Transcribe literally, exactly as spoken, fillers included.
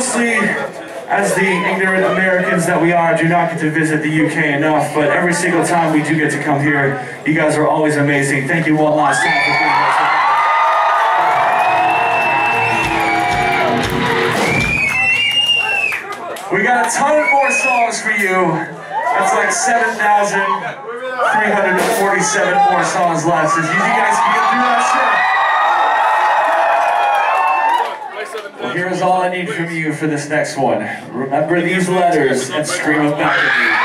obviously, as the ignorant Americans that we are, do not get to visit the U K enough, but every single time we do get to come here, you guys are always amazing. Thank you one last time for being here tonight. We got a ton more songs for you. That's like seven thousand three hundred forty-seven more songs left. So you guys can get through that shit. Well, here's all I need from you for this next one. Remember these letters and scream them back at me.